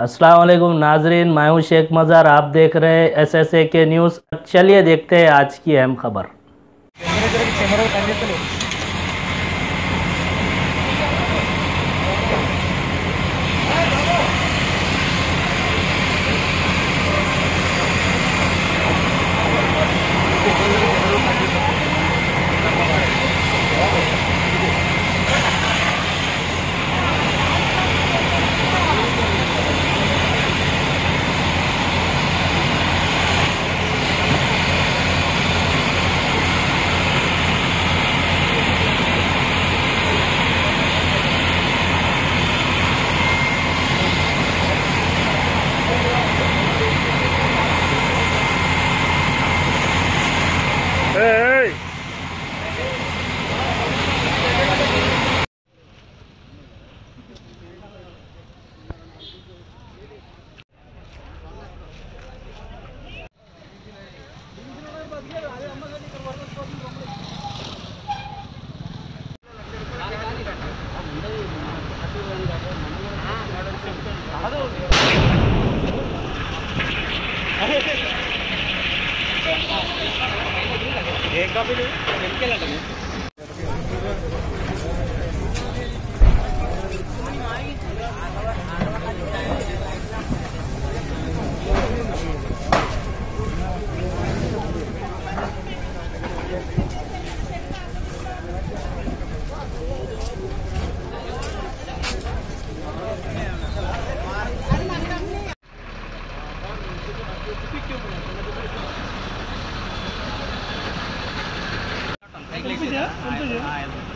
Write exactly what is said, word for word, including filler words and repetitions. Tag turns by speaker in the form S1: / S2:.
S1: अस्सलाम वालेकुम नाजरीन, मैं हूं शेख मज़ार। आप देख रहे हैं एस एस ए के न्यूज़। चलिए देखते हैं आज की अहम खबर।
S2: Hey! एक कॉपी दे के लगा दे
S3: Untuk je, untuk je.